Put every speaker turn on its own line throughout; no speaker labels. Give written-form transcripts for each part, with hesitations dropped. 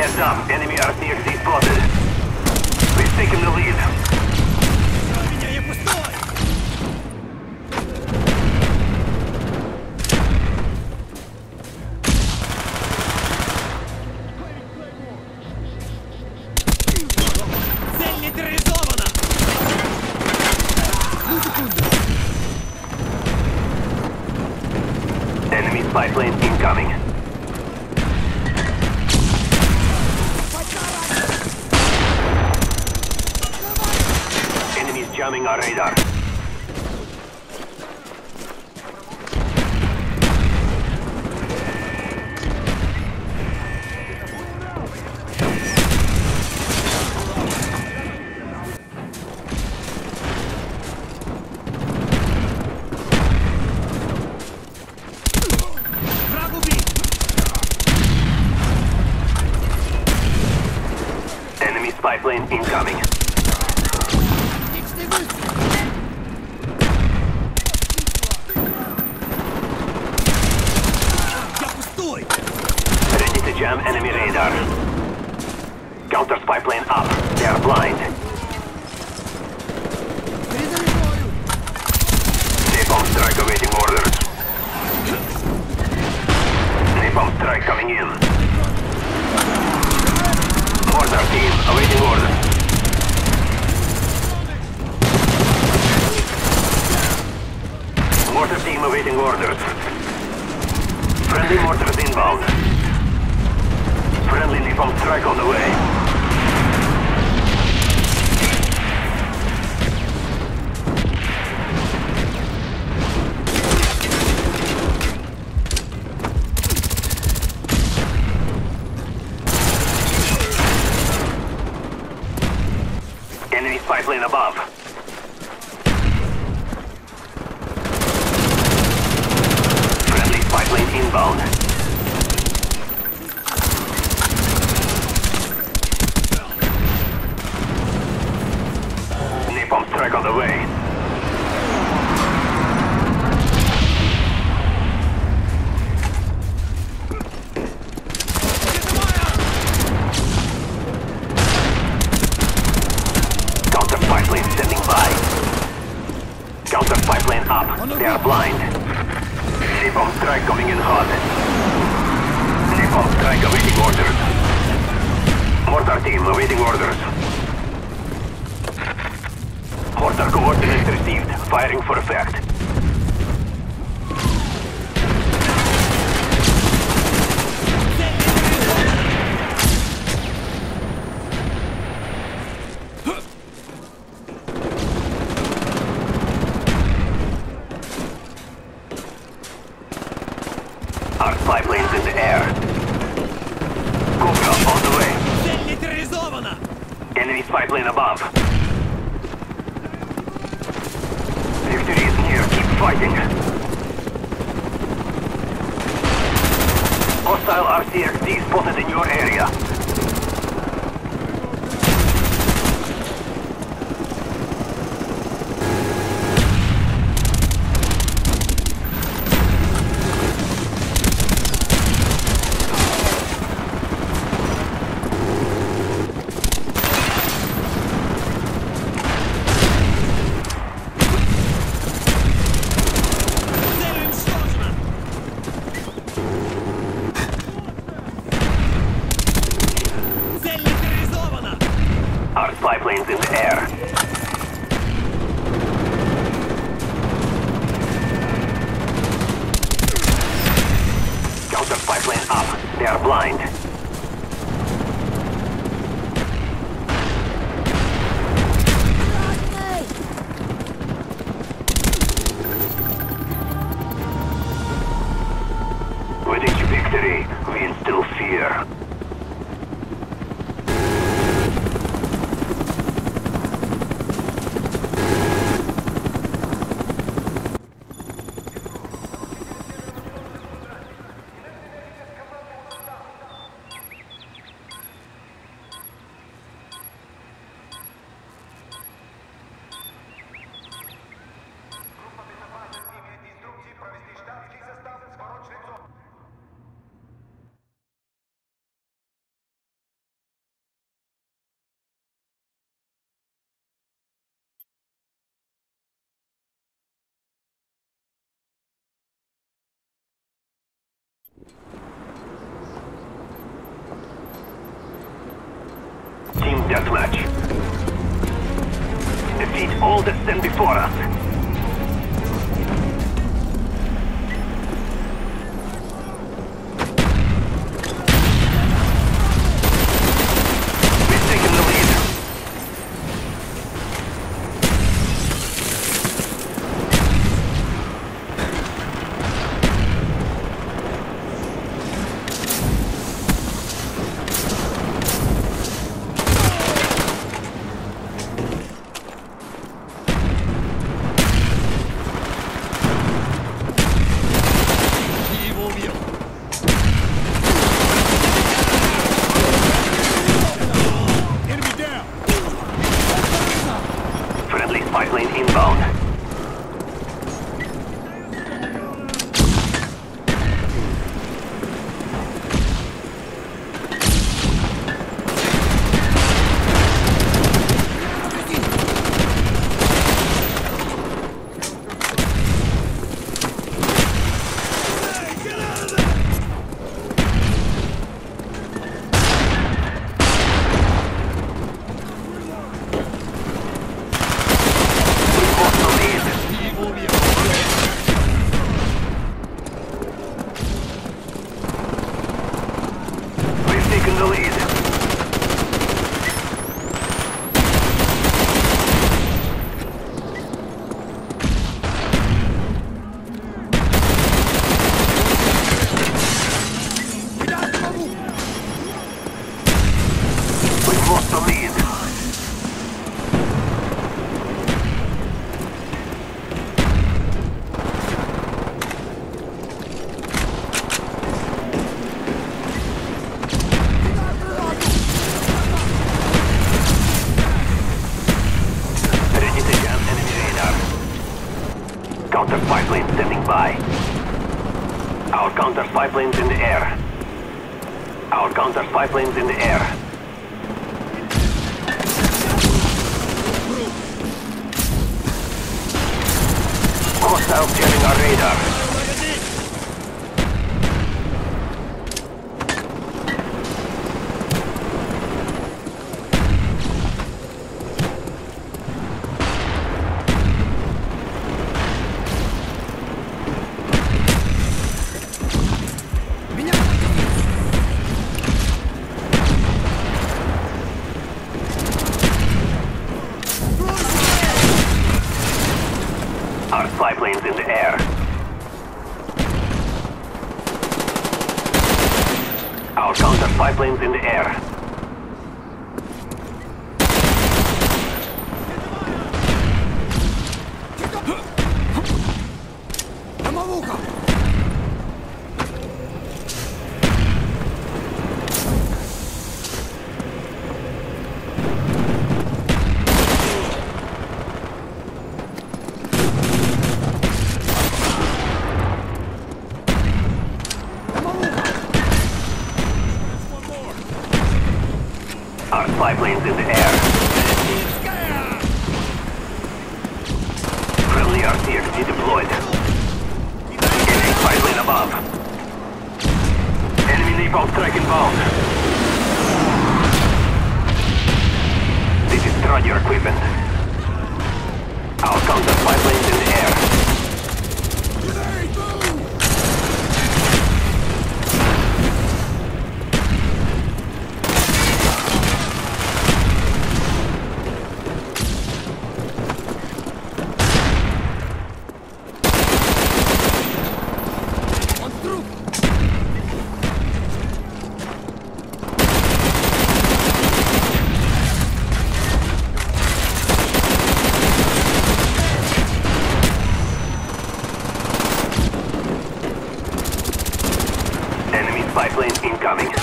Heads up, enemy RCXD spotted. We've taken the lead.
Цель нейтрализована!
Enemy spy plane incoming. Enemies jamming our radar.
Враг убит!
Enemy spy plane incoming.
Я пустой!
Ready to jam enemy radar. Counter spy plane up. They are blind. Napalm strike awaiting orders. Napalm strike coming in. Mortar team awaiting orders. Mortar team awaiting orders. Friendly mortars inbound. Friendly napalm strike on the way. Enemy spy plane above. Friendly spy plane inbound. Napalm strike on the way. Counter spy plane standing by. Counter spy plane up. They are blind. Napalm strike coming in hot. Napalm strike awaiting orders. Mortar team awaiting orders. Mortar coordinates received. Firing for effect. Our spy planes in the air. Cobra on the way.
Цель нейтрализована!
Enemy spy plane above. Victory is near. Keep fighting. Hostile RCXD spotted in your area.
Цель уничтожена! Цель нейтрализована!
Our spy planes in the air. Counter spy plane up. They are blind. With each victory, we instill fear. eliminate all that stand before us. We've taken the lead.
Enemy down!
Friendly spy plane inbound. We've taken the lead. We've lost the lead. Ready to jam enemy radar. Counter spy plane standing by. Our counter spy planes in the air. Our counter spy planes in the air. Hostiles jamming our radar.
Меня!
Our spy planes in the air. Our counter spy planes in the air.
Домовуха!
Our spy planes in the air. Friendly RCXD deployed. Enemy spy plane above. Enemy napalm strike inbound. They destroyed your equipment. Our counter spy planes in the air. Enemy spy plane incoming.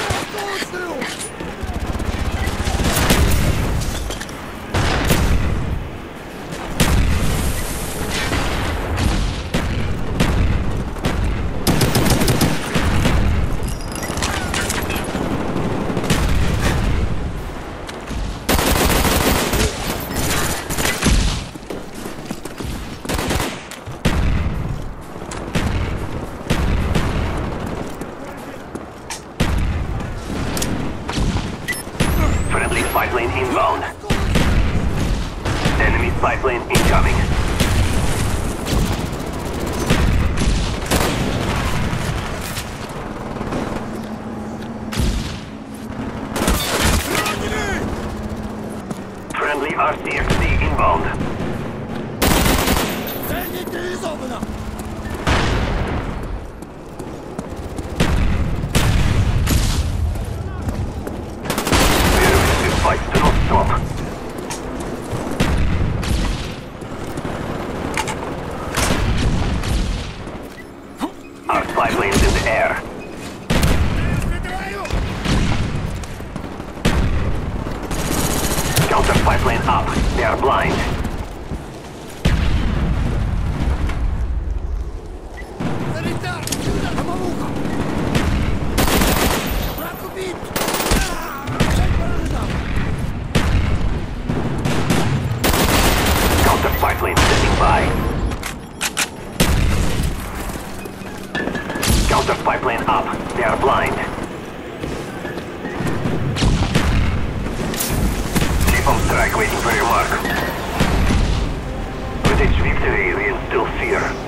Spy plane inbound. Enemy spy plane incoming. Friendly RCXD inbound.
Sanity is over now.
This fight do not stop. Our spy plane is in the air. Counter spy plane up. They are blind.
Sanità! Andiamo a buca! Bracco beat!
Counter spy plane standing by. Counter spy plane up. They are blind. Napalm strike waiting for your mark. With each victory, we instill fear.